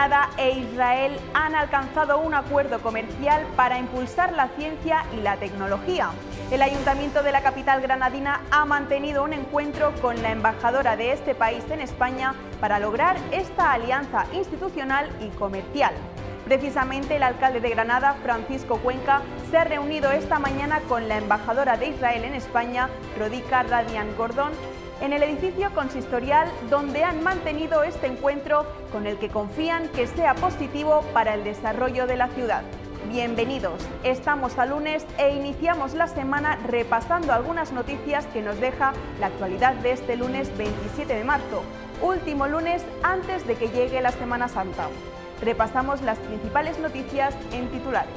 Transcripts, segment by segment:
Granada e Israel han alcanzado un acuerdo comercial para impulsar la ciencia y la tecnología. El Ayuntamiento de la capital granadina ha mantenido un encuentro con la embajadora de este país en España para lograr esta alianza institucional y comercial. Precisamente el alcalde de Granada, Francisco Cuenca, se ha reunido esta mañana con la embajadora de Israel en España, Rodika Radian-Gordon, en el edificio consistorial, donde han mantenido este encuentro con el que confían que sea positivo para el desarrollo de la ciudad. Bienvenidos, estamos a lunes e iniciamos la semana repasando algunas noticias que nos deja la actualidad de este lunes 27 de marzo, último lunes antes de que llegue la Semana Santa. Repasamos las principales noticias en titulares.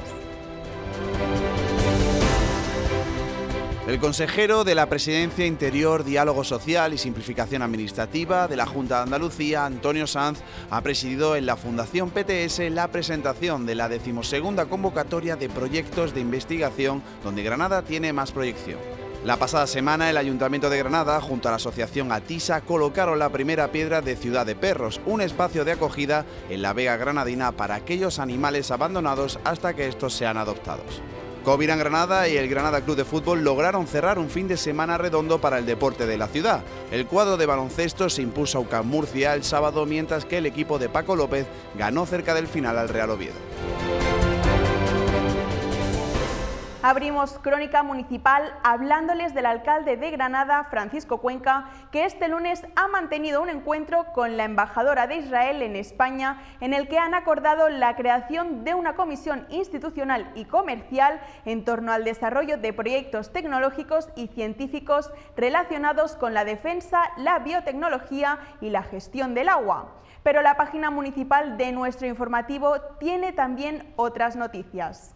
El consejero de la Presidencia, Interior, Diálogo Social y Simplificación Administrativa de la Junta de Andalucía, Antonio Sanz, ha presidido en la Fundación PTS la presentación de la 12ª convocatoria de proyectos de investigación, donde Granada tiene más proyección. La pasada semana el Ayuntamiento de Granada junto a la asociación Atisa colocaron la primera piedra de Ciudad de Perros, un espacio de acogida en la Vega granadina para aquellos animales abandonados hasta que estos sean adoptados. Covirán Granada y el Granada Club de Fútbol lograron cerrar un fin de semana redondo para el deporte de la ciudad. El cuadro de baloncesto se impuso a UCAM Murcia el sábado, mientras que el equipo de Paco López ganó cerca del final al Real Oviedo. Abrimos Crónica Municipal hablándoles del alcalde de Granada, Francisco Cuenca, que este lunes ha mantenido un encuentro con la embajadora de Israel en España, en el que han acordado la creación de una comisión institucional y comercial en torno al desarrollo de proyectos tecnológicos y científicos relacionados con la defensa, la biotecnología y la gestión del agua. Pero la página municipal de nuestro informativo tiene también otras noticias.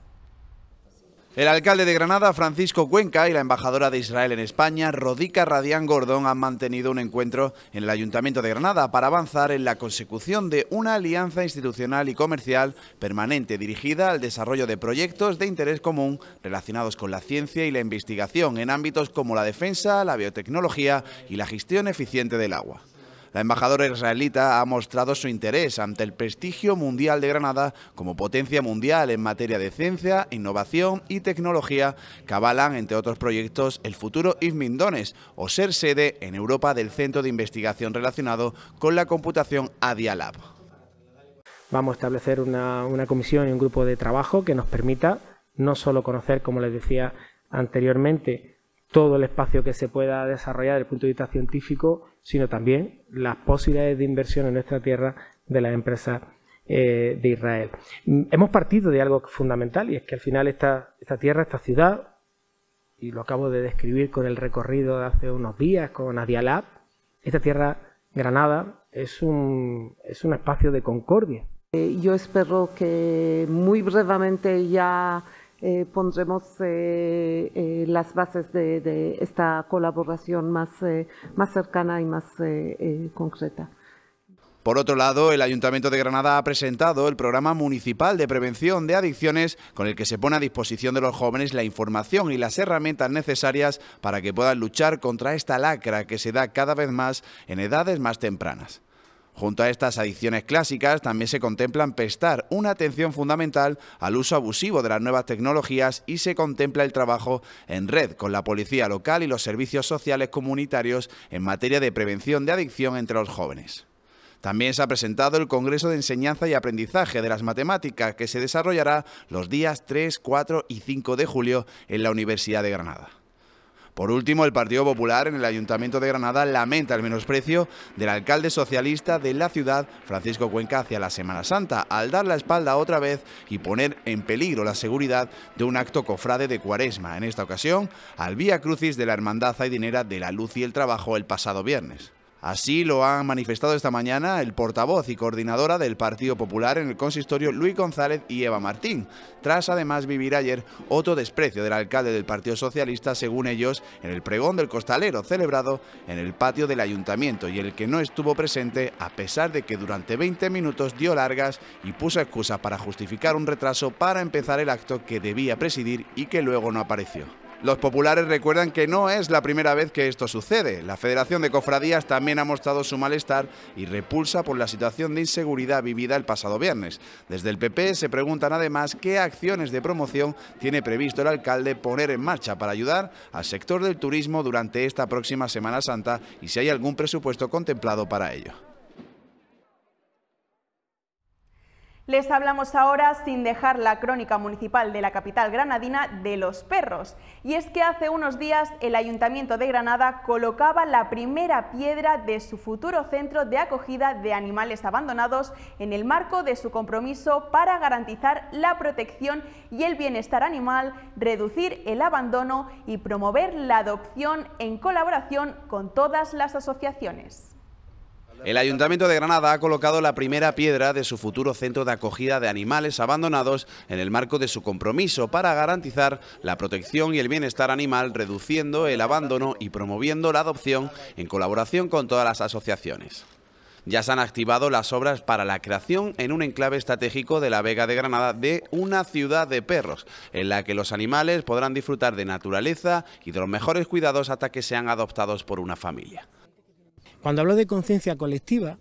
El alcalde de Granada, Francisco Cuenca, y la embajadora de Israel en España, Rodika Radian-Gordon, han mantenido un encuentro en el Ayuntamiento de Granada para avanzar en la consecución de una alianza institucional y comercial permanente dirigida al desarrollo de proyectos de interés común relacionados con la ciencia y la investigación en ámbitos como la defensa, la biotecnología y la gestión eficiente del agua. La embajadora israelita ha mostrado su interés ante el prestigio mundial de Granada como potencia mundial en materia de ciencia, innovación y tecnología, que avalan, entre otros proyectos, el futuro IFMINDONES, o ser sede en Europa del centro de investigación relacionado con la computación ADIA Lab. Vamos a establecer una comisión y un grupo de trabajo que nos permita no solo conocer, como les decía anteriormente, todo el espacio que se pueda desarrollar desde el punto de vista científico, sino también las posibilidades de inversión en nuestra tierra de las empresas de Israel. Hemos partido de algo fundamental, y es que al final esta tierra, esta ciudad, y lo acabo de describir con el recorrido de hace unos días con ADIA Lab, esta tierra, Granada, es un espacio de concordia. Yo espero que muy brevemente ya pondremos las bases de esta colaboración más cercana y más concreta. Por otro lado, el Ayuntamiento de Granada ha presentado el Programa Municipal de Prevención de Adicciones, con el que se pone a disposición de los jóvenes la información y las herramientas necesarias para que puedan luchar contra esta lacra que se da cada vez más en edades más tempranas. Junto a estas adicciones clásicas, también se contemplan prestar una atención fundamental al uso abusivo de las nuevas tecnologías, y se contempla el trabajo en red con la policía local y los servicios sociales comunitarios en materia de prevención de adicción entre los jóvenes. También se ha presentado el Congreso de Enseñanza y Aprendizaje de las Matemáticas, que se desarrollará los días 3, 4 y 5 de julio en la Universidad de Granada. Por último, el Partido Popular en el Ayuntamiento de Granada lamenta el menosprecio del alcalde socialista de la ciudad, Francisco Cuenca, hacia la Semana Santa, al dar la espalda otra vez y poner en peligro la seguridad de un acto cofrade de Cuaresma, en esta ocasión al Vía Crucis de la Hermandad Zaidinera de la Luz y el Trabajo el pasado viernes. Así lo han manifestado esta mañana el portavoz y coordinadora del Partido Popular en el consistorio, Luis González y Eva Martín, tras además vivir ayer otro desprecio del alcalde del Partido Socialista, según ellos, en el pregón del costalero celebrado en el patio del ayuntamiento, y el que no estuvo presente a pesar de que durante 20 minutos dio largas y puso excusas para justificar un retraso para empezar el acto que debía presidir y que luego no apareció. Los populares recuerdan que no es la primera vez que esto sucede. La Federación de Cofradías también ha mostrado su malestar y repulsa por la situación de inseguridad vivida el pasado viernes. Desde el PP se preguntan además qué acciones de promoción tiene previsto el alcalde poner en marcha para ayudar al sector del turismo durante esta próxima Semana Santa y si hay algún presupuesto contemplado para ello. Les hablamos ahora, sin dejar la crónica municipal de la capital granadina, de los perros. Y es que hace unos días el Ayuntamiento de Granada colocaba la primera piedra de su futuro centro de acogida de animales abandonados en el marco de su compromiso para garantizar la protección y el bienestar animal, reducir el abandono y promover la adopción en colaboración con todas las asociaciones. El Ayuntamiento de Granada ha colocado la primera piedra de su futuro centro de acogida de animales abandonados en el marco de su compromiso para garantizar la protección y el bienestar animal, reduciendo el abandono y promoviendo la adopción en colaboración con todas las asociaciones. Ya se han activado las obras para la creación en un enclave estratégico de la Vega de Granada de una ciudad de perros, en la que los animales podrán disfrutar de naturaleza y de los mejores cuidados hasta que sean adoptados por una familia. Cuando hablo de conciencia colectiva,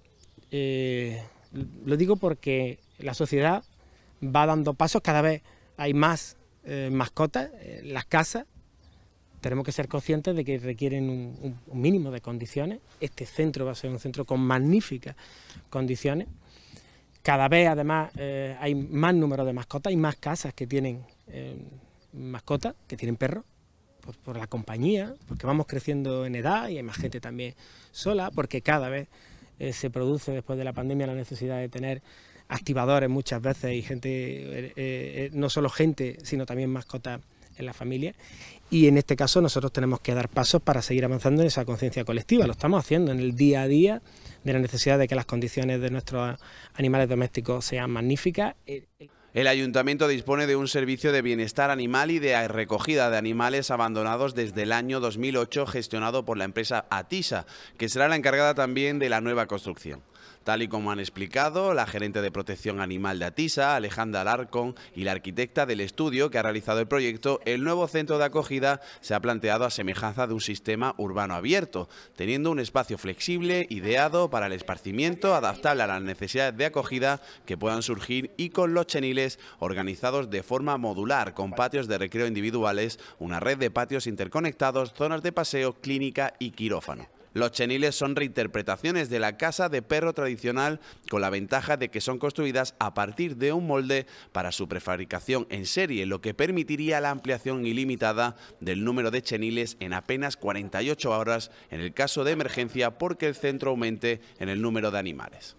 lo digo porque la sociedad va dando pasos, cada vez hay más mascotas en las casas. Tenemos que ser conscientes de que requieren un mínimo de condiciones. Este centro va a ser un centro con magníficas condiciones. Cada vez, además, hay más número de mascotas, hay más casas que tienen mascotas, que tienen perros. Por la compañía, porque vamos creciendo en edad y hay más gente también sola, porque cada vez se produce después de la pandemia la necesidad de tener activadores muchas veces y gente, no solo gente, sino también mascotas en la familia. Y en este caso nosotros tenemos que dar pasos para seguir avanzando en esa conciencia colectiva. Lo estamos haciendo en el día a día, de la necesidad de que las condiciones de nuestros animales domésticos sean magníficas. El Ayuntamiento dispone de un servicio de bienestar animal y de recogida de animales abandonados desde el año 2008, gestionado por la empresa Atisa, que será la encargada también de la nueva construcción. Tal y como han explicado la gerente de protección animal de Atisa, Alejandra Alarcón, y la arquitecta del estudio que ha realizado el proyecto, el nuevo centro de acogida se ha planteado a semejanza de un sistema urbano abierto, teniendo un espacio flexible, ideado para el esparcimiento, adaptable a las necesidades de acogida que puedan surgir y con los cheniles organizados de forma modular, con patios de recreo individuales, una red de patios interconectados, zonas de paseo, clínica y quirófano. Los cheniles son reinterpretaciones de la casa de perro tradicional, con la ventaja de que son construidas a partir de un molde para su prefabricación en serie, lo que permitiría la ampliación ilimitada del número de cheniles en apenas 48 horas en el caso de emergencia, porque el centro aumente en el número de animales.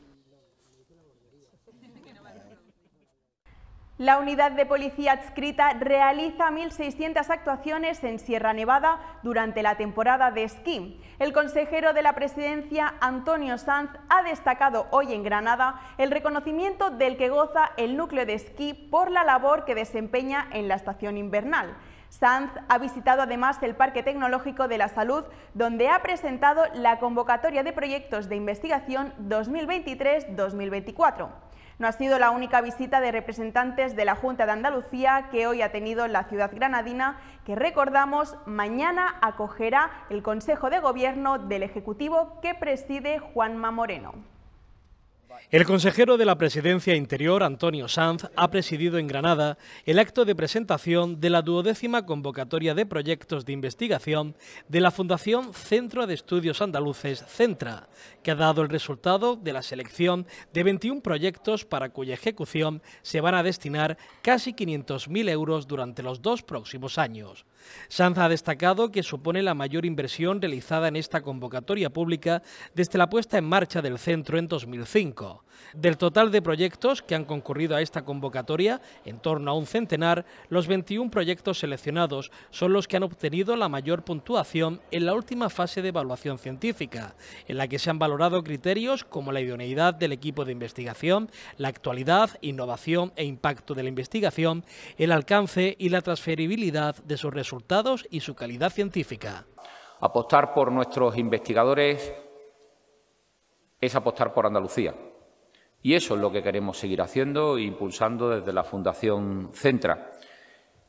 La unidad de policía adscrita realiza 1.600 actuaciones en Sierra Nevada durante la temporada de esquí. El consejero de la Presidencia, Antonio Sanz, ha destacado hoy en Granada el reconocimiento del que goza el núcleo de esquí por la labor que desempeña en la estación invernal. Sanz ha visitado además el Parque Tecnológico de la Salud, donde ha presentado la convocatoria de proyectos de investigación 2023-2024. No ha sido la única visita de representantes de la Junta de Andalucía que hoy ha tenido la ciudad granadina, que recordamos mañana acogerá el Consejo de Gobierno del Ejecutivo que preside Juanma Moreno. El consejero de la Presidencia Interior, Antonio Sanz, ha presidido en Granada el acto de presentación de la 12ª convocatoria de proyectos de investigación de la Fundación Centro de Estudios Andaluces, Centra, que ha dado el resultado de la selección de 21 proyectos para cuya ejecución se van a destinar casi 500.000 euros durante los 2 próximos años. Sanz ha destacado que supone la mayor inversión realizada en esta convocatoria pública desde la puesta en marcha del centro en 2005. Del total de proyectos que han concurrido a esta convocatoria, en torno a un centenar, los 21 proyectos seleccionados son los que han obtenido la mayor puntuación en la última fase de evaluación científica, en la que se han valorado criterios como la idoneidad del equipo de investigación, la actualidad, innovación e impacto de la investigación, el alcance y la transferibilidad de sus resultados y su calidad científica. Apostar por nuestros investigadores es apostar por Andalucía. Y eso es lo que queremos seguir haciendo e impulsando desde la Fundación Centra.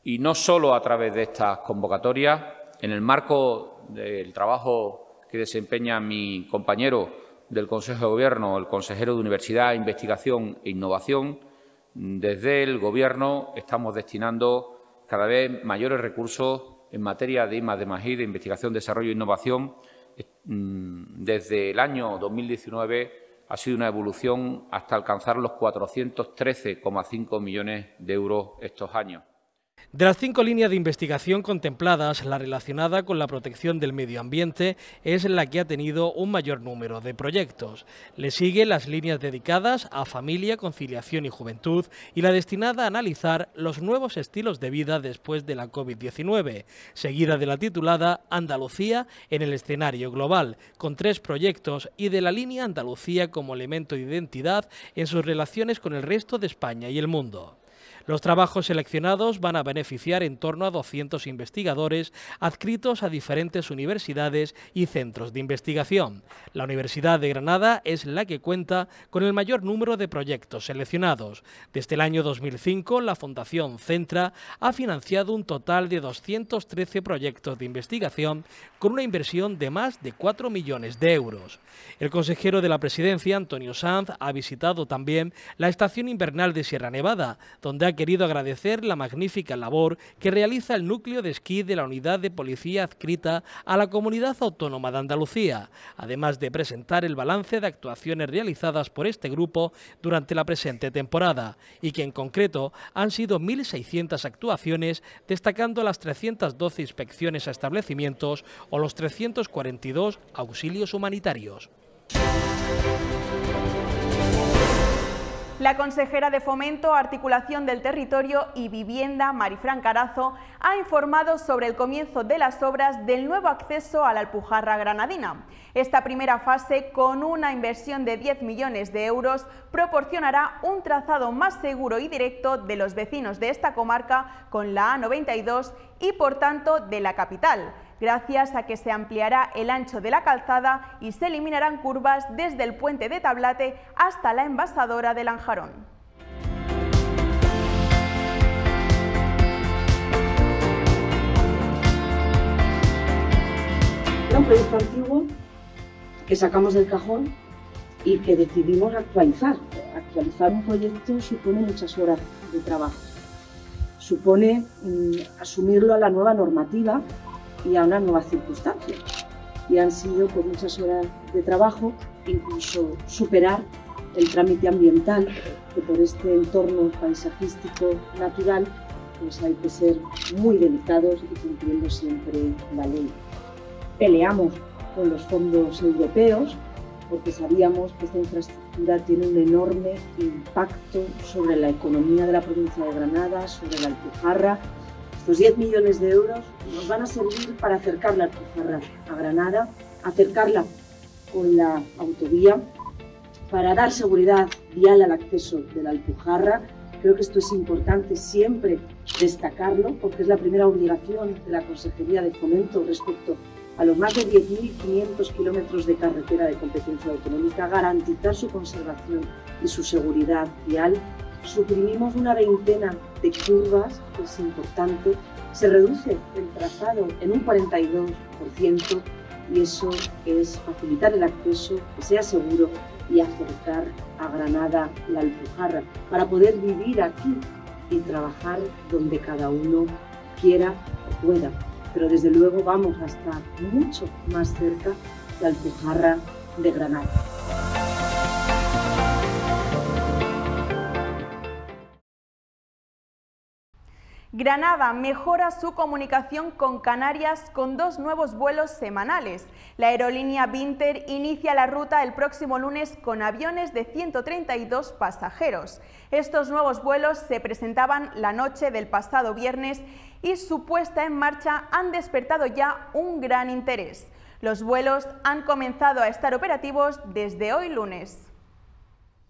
Y no solo a través de estas convocatorias, en el marco del trabajo que desempeña mi compañero del Consejo de Gobierno, el consejero de Universidad, Investigación e Innovación, desde el Gobierno estamos destinando cada vez mayores recursos en materia de I+D+I, de investigación, desarrollo e innovación. Desde el año 2019 ha sido una evolución hasta alcanzar los 413,5 millones de euros estos años. De las 5 líneas de investigación contempladas, la relacionada con la protección del medio ambiente es la que ha tenido un mayor número de proyectos. Le siguen las líneas dedicadas a familia, conciliación y juventud y la destinada a analizar los nuevos estilos de vida después de la COVID-19, seguida de la titulada Andalucía en el escenario global, con 3 proyectos, y de la línea Andalucía como elemento de identidad en sus relaciones con el resto de España y el mundo. Los trabajos seleccionados van a beneficiar en torno a 200 investigadores adscritos a diferentes universidades y centros de investigación. La Universidad de Granada es la que cuenta con el mayor número de proyectos seleccionados. Desde el año 2005, la Fundación Centra ha financiado un total de 213 proyectos de investigación con una inversión de más de 4 millones de euros. El consejero de la Presidencia, Antonio Sanz, ha visitado también la estación invernal de Sierra Nevada, donde ha querido agradecer la magnífica labor que realiza el núcleo de esquí de la unidad de policía adscrita a la Comunidad Autónoma de Andalucía, además de presentar el balance de actuaciones realizadas por este grupo durante la presente temporada, y que en concreto han sido 1.600 actuaciones, destacando las 312 inspecciones a establecimientos o los 342 auxilios humanitarios. La consejera de Fomento, Articulación del Territorio y Vivienda, Marifran Carazo, ha informado sobre el comienzo de las obras del nuevo acceso a la Alpujarra granadina. Esta primera fase, con una inversión de 10 millones de euros, proporcionará un trazado más seguro y directo de los vecinos de esta comarca con la A92 y, por tanto, de la capital, gracias a que se ampliará el ancho de la calzada y se eliminarán curvas desde el puente de Tablate hasta la envasadora de Lanjarón. Era un proyecto antiguo que sacamos del cajón y que decidimos actualizar. Actualizar un proyecto supone muchas horas de trabajo. Supone asumirlo a la nueva normativa y a unas nuevas circunstancias. Y han sido por muchas horas de trabajo, incluso superar el trámite ambiental, que por este entorno paisajístico natural pues hay que ser muy delicados y cumpliendo siempre la ley. Peleamos con los fondos europeos porque sabíamos que esta infraestructura tiene un enorme impacto sobre la economía de la provincia de Granada, sobre la Alpujarra. Estos 10 millones de euros nos van a servir para acercar la Alpujarra a Granada, acercarla con la autovía, para dar seguridad vial al acceso de la Alpujarra. Creo que esto es importante siempre destacarlo, porque es la primera obligación de la Consejería de Fomento respecto a los más de 10.500 kilómetros de carretera de competencia autonómica, garantizar su conservación y su seguridad vial. Suprimimos una veintena de curvas, que es importante, se reduce el trazado en un 42% y eso es facilitar el acceso, que sea seguro y acercar a Granada la Alpujarra, para poder vivir aquí y trabajar donde cada uno quiera o pueda. Pero desde luego vamos a estar mucho más cerca de la Alpujarra de Granada. Granada mejora su comunicación con Canarias con 2 nuevos vuelos semanales. La aerolínea Binter inicia la ruta el próximo lunes con aviones de 132 pasajeros. Estos nuevos vuelos se presentaban la noche del pasado viernes y su puesta en marcha han despertado ya un gran interés. Los vuelos han comenzado a estar operativos desde hoy lunes.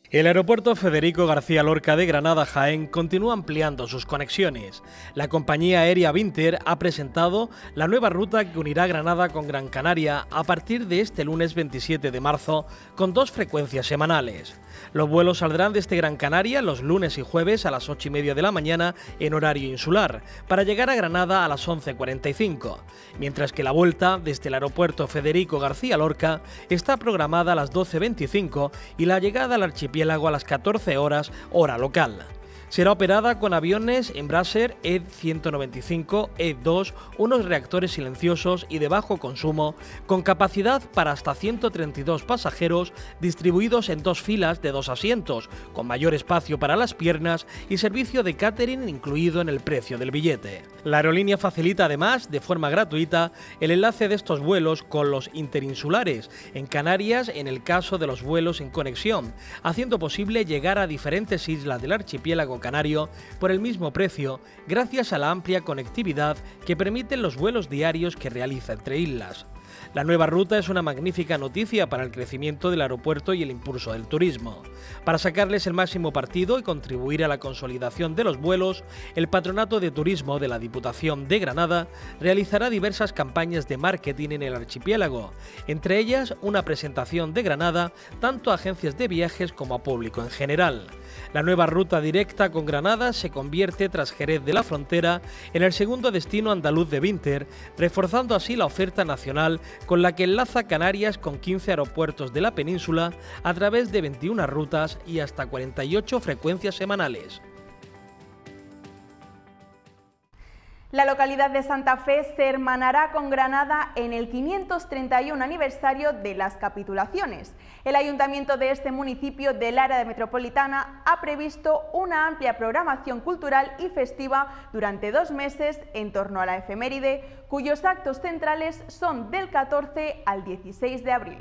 El aeropuerto Federico García Lorca de Granada-Jaén continúa ampliando sus conexiones. La compañía aérea Vinter ha presentado la nueva ruta que unirá Granada con Gran Canaria a partir de este lunes 27 de marzo con 2 frecuencias semanales. Los vuelos saldrán desde Gran Canaria los lunes y jueves a las 8:30 de la mañana en horario insular, para llegar a Granada a las 11:45, mientras que la vuelta desde el aeropuerto Federico García Lorca está programada a las 12:25 y la llegada al archipiélago a las 14 horas, hora local. Será operada con aviones Embraer E195 E2, unos reactores silenciosos y de bajo consumo, con capacidad para hasta 132 pasajeros distribuidos en 2 filas de 2 asientos, con mayor espacio para las piernas y servicio de catering incluido en el precio del billete. La aerolínea facilita además, de forma gratuita, el enlace de estos vuelos con los interinsulares en Canarias en el caso de los vuelos en conexión, haciendo posible llegar a diferentes islas del archipiélago canario por el mismo precio, gracias a la amplia conectividad que permiten los vuelos diarios que realiza entre islas. La nueva ruta es una magnífica noticia para el crecimiento del aeropuerto y el impulso del turismo. Para sacarles el máximo partido y contribuir a la consolidación de los vuelos, el Patronato de Turismo de la Diputación de Granada realizará diversas campañas de marketing en el archipiélago, entre ellas una presentación de Granada tanto a agencias de viajes como a público en general. La nueva ruta directa con Granada se convierte, tras Jerez de la Frontera, en el segundo destino andaluz de Vinter, reforzando así la oferta nacional con la que enlaza Canarias con 15 aeropuertos de la península a través de 21 rutas y hasta 48 frecuencias semanales. La localidad de Santa Fe se hermanará con Granada en el 531 aniversario de las capitulaciones. El ayuntamiento de este municipio del área metropolitana ha previsto una amplia programación cultural y festiva durante 2 meses en torno a la efeméride, cuyos actos centrales son del 14 al 16 de abril.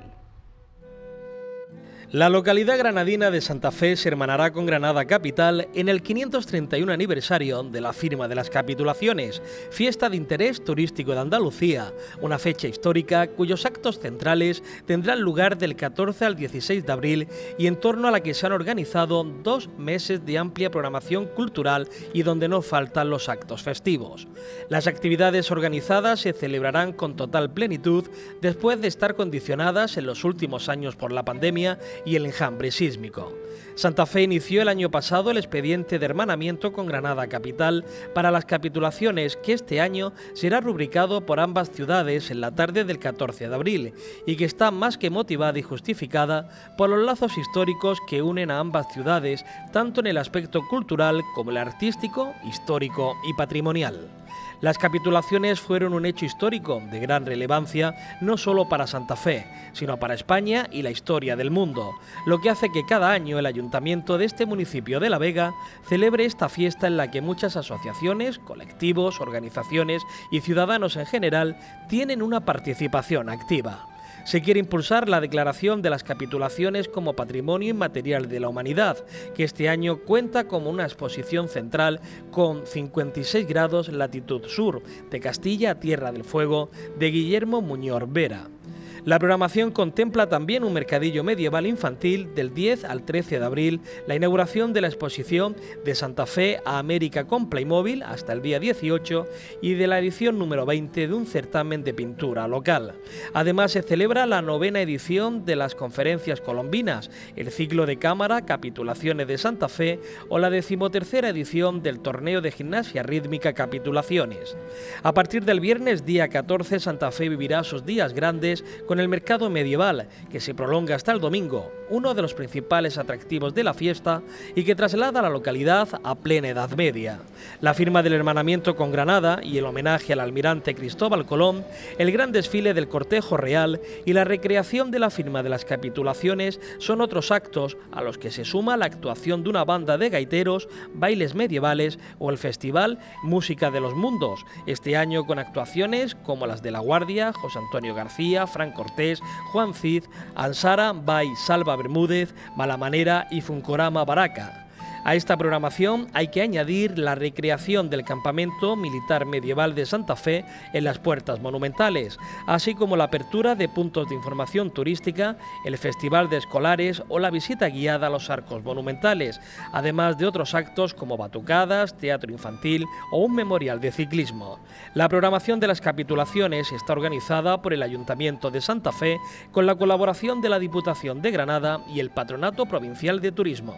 La localidad granadina de Santa Fe se hermanará con Granada capital en el 531 aniversario de la firma de las capitulaciones, fiesta de interés turístico de Andalucía, una fecha histórica cuyos actos centrales tendrán lugar del 14 al 16 de abril y en torno a la que se han organizado 2 meses de amplia programación cultural y donde no faltan los actos festivos. Las actividades organizadas se celebrarán con total plenitud después de estar condicionadas en los últimos años por la pandemia y el enjambre sísmico. Santa Fe inició el año pasado el expediente de hermanamiento con Granada capital para las capitulaciones, que este año será rubricado por ambas ciudades en la tarde del 14 de abril y que está más que motivada y justificada por los lazos históricos que unen a ambas ciudades, tanto en el aspecto cultural como el artístico, histórico y patrimonial. Las capitulaciones fueron un hecho histórico de gran relevancia no solo para Santa Fe, sino para España y la historia del mundo, lo que hace que cada año el ayuntamiento de este municipio de La Vega celebre esta fiesta en la que muchas asociaciones, colectivos, organizaciones y ciudadanos en general tienen una participación activa. Se quiere impulsar la declaración de las capitulaciones como Patrimonio Inmaterial de la Humanidad, que este año cuenta como una exposición central con 56 grados latitud sur, de Castilla a Tierra del Fuego, de Guillermo Muñoz Vera. La programación contempla también un mercadillo medieval infantil del 10 al 13 de abril, la inauguración de la exposición de Santa Fe a América con Playmobil hasta el día 18 y de la edición número 20 de un certamen de pintura local. Además se celebra la 9ª edición de las conferencias colombinas, el ciclo de cámara Capitulaciones de Santa Fe o la 13ª edición del torneo de gimnasia rítmica Capitulaciones. A partir del viernes día 14 Santa Fe vivirá sus días grandes con el mercado medieval, que se prolonga hasta el domingo, uno de los principales atractivos de la fiesta y que traslada a la localidad a plena Edad Media. La firma del hermanamiento con Granada y el homenaje al almirante Cristóbal Colón, el gran desfile del cortejo real y la recreación de la firma de las capitulaciones son otros actos a los que se suma la actuación de una banda de gaiteros, bailes medievales o el festival Música de los Mundos, este año con actuaciones como las de La Guardia, José Antonio García, Fran Cortés, Juan Cid, Ansara, Bay, Salva Bermúdez, Malamanera y Funcorama Baraca. A esta programación hay que añadir la recreación del campamento militar medieval de Santa Fe en las puertas monumentales, así como la apertura de puntos de información turística, el Festival de Escolares o la visita guiada a los arcos monumentales, además de otros actos como batucadas, teatro infantil o un memorial de ciclismo. La programación de las capitulaciones está organizada por el Ayuntamiento de Santa Fe con la colaboración de la Diputación de Granada y el Patronato Provincial de Turismo.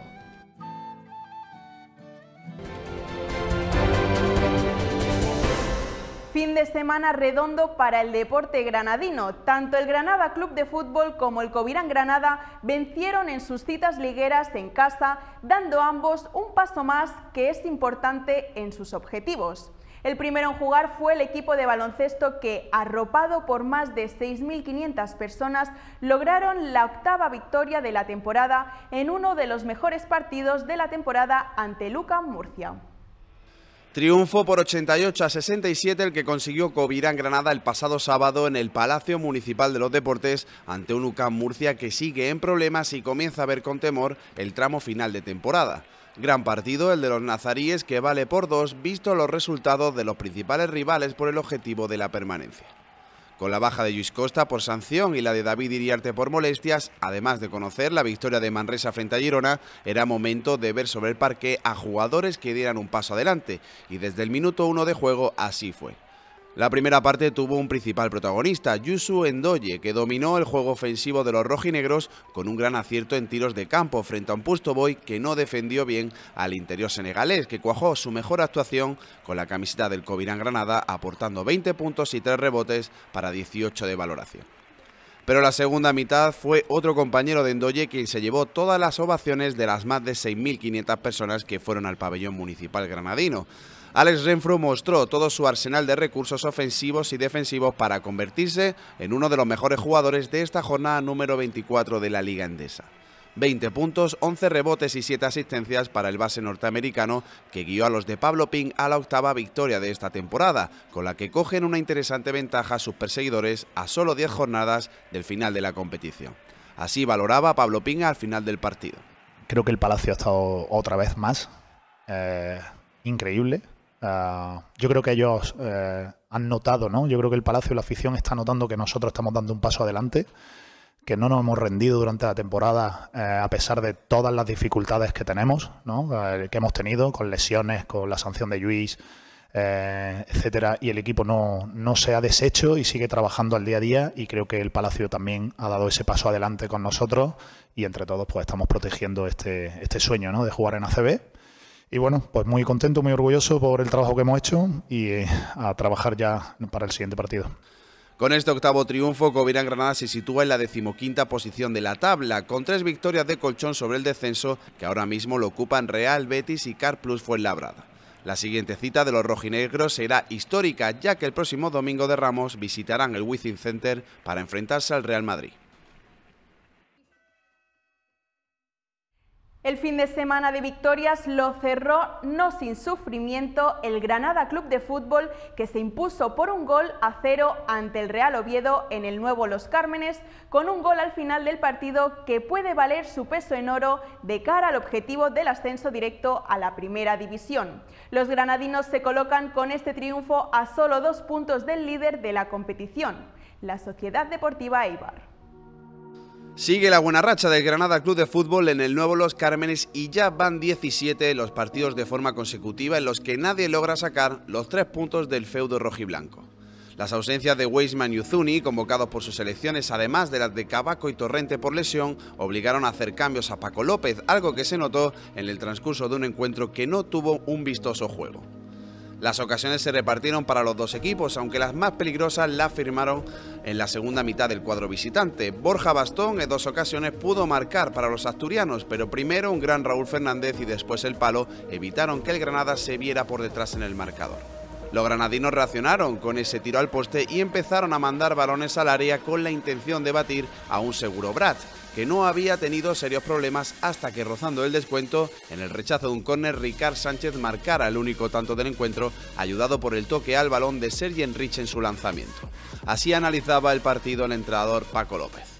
Fin de semana redondo para el deporte granadino. Tanto el Granada Club de Fútbol como el Covirán Granada vencieron en sus citas ligueras en casa, dando ambos un paso más que es importante en sus objetivos. El primero en jugar fue el equipo de baloncesto que, arropado por más de 6.500 personas, lograron la 8ª victoria de la temporada en uno de los mejores partidos de la temporada ante el UCAM Murcia. Triunfo por 88-67 el que consiguió Covirán Granada el pasado sábado en el Palacio Municipal de los Deportes ante un UCAM Murcia que sigue en problemas y comienza a ver con temor el tramo final de temporada. Gran partido el de los nazaríes que vale por 2 visto los resultados de los principales rivales por el objetivo de la permanencia. Con la baja de Lluís Costa por sanción y la de David Iriarte por molestias, además de conocer la victoria de Manresa frente a Girona, era momento de ver sobre el parqué a jugadores que dieran un paso adelante, y desde el minuto 1 de juego así fue. La primera parte tuvo un principal protagonista, Youssou Ndoye, que dominó el juego ofensivo de los rojinegros con un gran acierto en tiros de campo frente a un Pusto Boy que no defendió bien al interior senegalés, que cuajó su mejor actuación con la camiseta del Covirán Granada, aportando 20 puntos y 3 rebotes para 18 de valoración. Pero la segunda mitad fue otro compañero de Ndoye quien se llevó todas las ovaciones de las más de 6.500 personas que fueron al pabellón municipal granadino. Alex Renfro mostró todo su arsenal de recursos ofensivos y defensivos para convertirse en uno de los mejores jugadores de esta jornada número 24 de la Liga Endesa. 20 puntos, 11 rebotes y 7 asistencias para el base norteamericano que guió a los de Pablo Ping a la 8ª victoria de esta temporada, con la que cogen una interesante ventaja sus perseguidores a solo 10 jornadas del final de la competición. Así valoraba Pablo Ping al final del partido. Creo que el Palacio ha estado otra vez más increíble. Yo creo que ellos han notado, ¿no? Yo creo que el Palacio y la afición está notando que nosotros estamos dando un paso adelante, que no nos hemos rendido durante la temporada a pesar de todas las dificultades que tenemos, ¿no? Que hemos tenido con lesiones, con la sanción de Lluís, etcétera, y el equipo no se ha deshecho y sigue trabajando al día a día, y creo que el Palacio también ha dado ese paso adelante con nosotros y entre todos pues estamos protegiendo este sueño, ¿no? De jugar en ACB. Y bueno, pues muy contento, muy orgulloso por el trabajo que hemos hecho y a trabajar ya para el siguiente partido. Con este 8º triunfo, Covirán Granada se sitúa en la 15ª posición de la tabla, con 3 victorias de colchón sobre el descenso, que ahora mismo lo ocupan Real Betis y Carplus Fuenlabrada. La siguiente cita de los rojinegros será histórica, ya que el próximo domingo de Ramos visitarán el Wizzing Center para enfrentarse al Real Madrid. El fin de semana de victorias lo cerró no sin sufrimiento el Granada Club de Fútbol, que se impuso por 1-0 ante el Real Oviedo en el nuevo Los Cármenes, con un gol al final del partido que puede valer su peso en oro de cara al objetivo del ascenso directo a la Primera División. Los granadinos se colocan con este triunfo a solo 2 puntos del líder de la competición, la Sociedad Deportiva Eibar. Sigue la buena racha del Granada Club de Fútbol en el nuevo Los Cármenes y ya van 17 los partidos de forma consecutiva en los que nadie logra sacar los 3 puntos del feudo rojiblanco. Las ausencias de Weisman y Uzuni, convocados por sus selecciones, además de las de Cabaco y Torrente por lesión, obligaron a hacer cambios a Paco López, algo que se notó en el transcurso de un encuentro que no tuvo un vistoso juego. Las ocasiones se repartieron para los dos equipos, aunque las más peligrosas las firmaron en la segunda mitad del cuadro visitante. Borja Bastón en 2 ocasiones pudo marcar para los asturianos, pero primero un gran Raúl Fernández y después el palo evitaron que el Granada se viera por detrás en el marcador. Los granadinos reaccionaron con ese tiro al poste y empezaron a mandar balones al área con la intención de batir a un seguro Brad, que no había tenido serios problemas hasta que, rozando el descuento, en el rechazo de un córner, Ricard Sánchez marcara el único tanto del encuentro, ayudado por el toque al balón de Sergi Enrich en su lanzamiento. Así analizaba el partido el entrenador Paco López.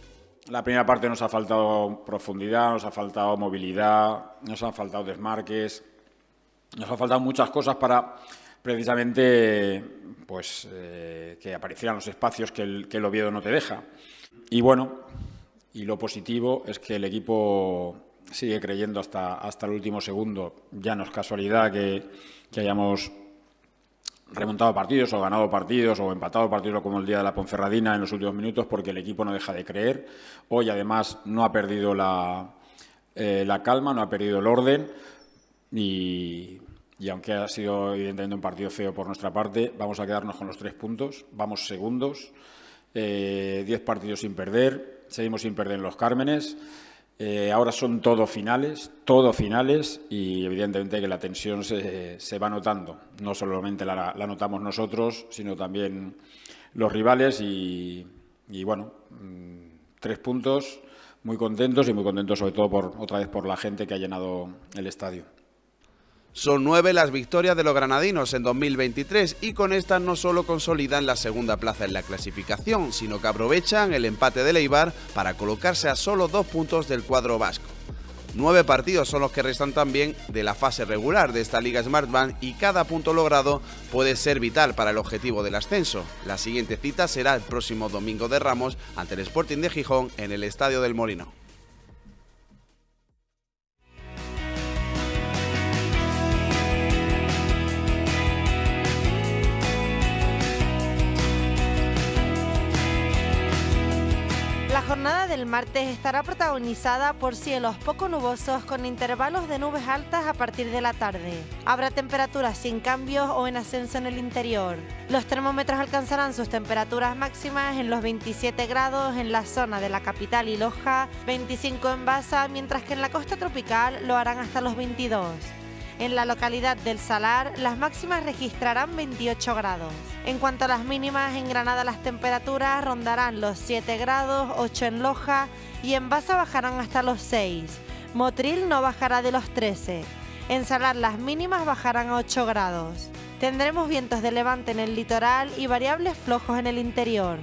La primera parte nos ha faltado profundidad, nos ha faltado movilidad, nos han faltado desmarques, nos han faltado muchas cosas para precisamente pues, que aparecieran los espacios que el Oviedo no te deja. Y bueno, y lo positivo es que el equipo sigue creyendo hasta el último segundo. Ya no es casualidad que hayamos remontado partidos o ganado partidos o empatado partidos como el día de la Ponferradina en los últimos minutos, porque el equipo no deja de creer. Hoy, además, no ha perdido la calma, no ha perdido el orden y aunque ha sido evidentemente un partido feo por nuestra parte, vamos a quedarnos con los 3 puntos, vamos segundos, 10 partidos sin perder, seguimos sin perder en los Cármenes. Ahora son todo finales y evidentemente que la tensión se va notando. No solamente la notamos nosotros, sino también los rivales y bueno, 3 puntos, muy contentos sobre todo otra vez por la gente que ha llenado el estadio. Son 9 las victorias de los granadinos en 2023 y con estas no solo consolidan la segunda plaza en la clasificación, sino que aprovechan el empate del Eibar para colocarse a solo 2 puntos del cuadro vasco. 9 partidos son los que restan también de la fase regular de esta Liga Smartbank y cada punto logrado puede ser vital para el objetivo del ascenso. La siguiente cita será el próximo domingo de Ramos ante el Sporting de Gijón en el Estadio del Molino. La jornada del martes estará protagonizada por cielos poco nubosos con intervalos de nubes altas a partir de la tarde. Habrá temperaturas sin cambios o en ascenso en el interior. Los termómetros alcanzarán sus temperaturas máximas en los 27 grados en la zona de la capital y Loja, 25 en Baza, mientras que en la costa tropical lo harán hasta los 22. En la localidad del Salar, las máximas registrarán 28 grados. En cuanto a las mínimas, en Granada las temperaturas rondarán los 7 grados, 8 en Loja y en Baza bajarán hasta los 6. Motril no bajará de los 13. En Salar las mínimas bajarán a 8 grados. Tendremos vientos de levante en el litoral y variables flojos en el interior.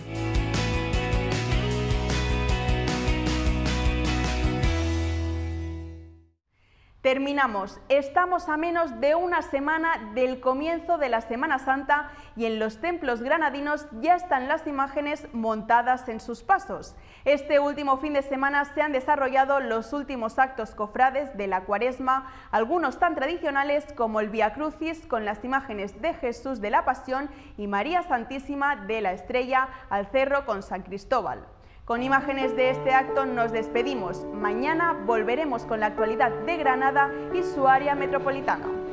Terminamos. Estamos a menos de una semana del comienzo de la Semana Santa y en los templos granadinos ya están las imágenes montadas en sus pasos. Este último fin de semana se han desarrollado los últimos actos cofrades de la Cuaresma, algunos tan tradicionales como el Vía Crucis con las imágenes de Jesús de la Pasión y María Santísima de la Estrella al Cerro con San Cristóbal. Con imágenes de este acto nos despedimos. Mañana volveremos con la actualidad de Granada y su área metropolitana.